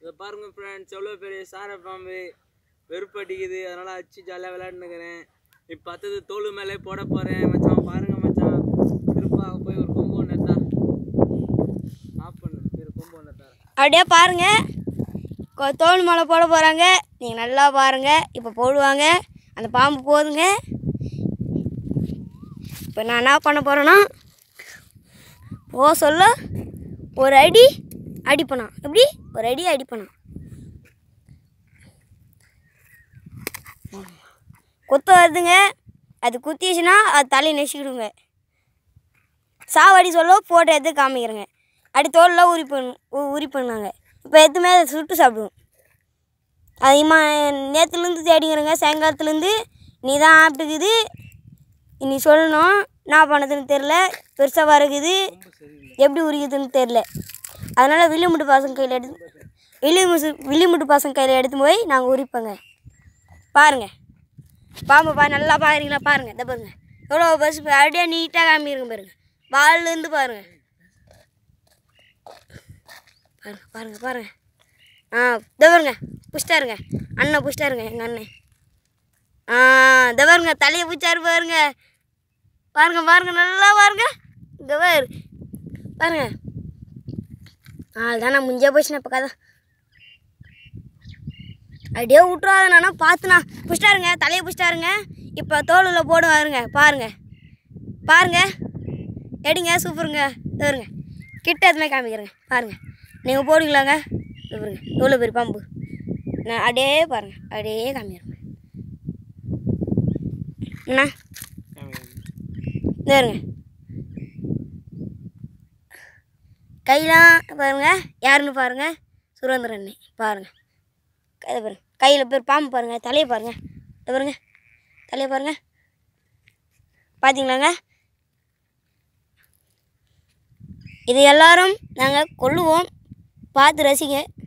இதை பாருங்க ஃப்ரெண்ட்ஸ், எவ்வளோ பெரிய சாரை பாம்பு. வெறுப்படிக்குது, அதனால் அடிச்சு ஜாலியாக விளையாண்டுக்கிறேன். இப்போ அடுத்தது தோல் மேலே போட போகிறேன் மச்சான். பாருங்க மச்சான், திருப்பாக போய் ஒரு கொம்பு ஒன்று எடுத்தா ஆஃப் பண்ணு. கொம்பு ஒன்று எடுத்தா அப்படியே பாருங்கள், தோல் மேலே போட போகிறாங்க. நீங்கள் நல்லா பாருங்கள். இப்போ போடுவாங்க, அந்த பாம்பு போதுங்க. இப்போ நான் என்ன பண்ண போகிறேன்னா, சொல்ல ஒரு அடி அடிப்பண்ணா. எப்படி ஒரு அடி அடிப்பண்ணா. குத்த வருதுங்க, அது குத்திச்சுன்னா அது தலையை நெசிக்கிடுங்க. சாவடி சொல்ல போட்டு எடுத்து காமிக்கிறேங்க. அடி தோல்லாம் உரிப்பண்ணாங்க. இப்போ எதுவுமே அதை சுட்டு சாப்பிடுவோம். அதிகமாக நேற்றுலேருந்து தேடிங்கிறேங்க, சாயங்காலத்துலேருந்து. நீ தான் ஆப்பிட்டுக்குது, நீ சொல்லணும் என்ன பண்ணதுன்னு தெரில. பெருசாக இருக்குது, எப்படி உரிக்குதுன்னு தெரில. அதனால் வில்லிமுட்டு பசங்க கையில் எடுத்து போய் நாங்கள் உரிப்போங்க. பாருங்கள் பாம்பு நல்லா பாருங்களா. பாருங்கள், இதை பாருங்கள் எவ்வளோ பஸ் அப்படியே நீட்டாக காமிக்கிறங்க. பாருங்கள் வால்லேருந்து பாருங்கள். பாருங்கள் பாருங்கள். இதை பாருங்க, புஷ்டாருங்க அண்ணன், புஷ்டாருங்க எங்கள் அண்ணன். இதை பாருங்க, தலையை பிடிச்சாரு பாருங்க. பாருங்க நல்லா பாருங்க. இங்கே பாருங்க. அதுதான் நான் முஞ்சே போச்சுண்ணா. இப்போ கதை அப்படியே விட்டுறாத நானா பார்த்துண்ணா. புஷ்டாருங்க, தலையை புஷ்டாருங்க. இப்போ தோலில் போடுவாருங்க. பாருங்க எடுங்க, சூப்பருங்க. வருங்க கிட்ட எதுவுமே காமிக்கிறேங்க. பாருங்கள், நீங்கள் போடுங்களாங்க. பாருங்க எவ்வளோ பெரிய பாம்பு. நான் அப்படியே பாருங்கள், அப்படியே காமிக்கிறேங்க. அண்ணா வருங்க, கையெல்லாம் பாருங்கள். யாருன்னு பாருங்கள், சுரேந்திரன் அண்ணே. பாருங்கள் கையில் பாருங்கள், கையில் பேர் பாம்பு பாருங்கள். தலையை பாருங்கள், இதை பாருங்க தலையை பாருங்கள். பார்த்தீங்களாங்க, இது எல்லாரும் நாங்கள் கொல்லுவோம். பார்த்து ரசிங்க.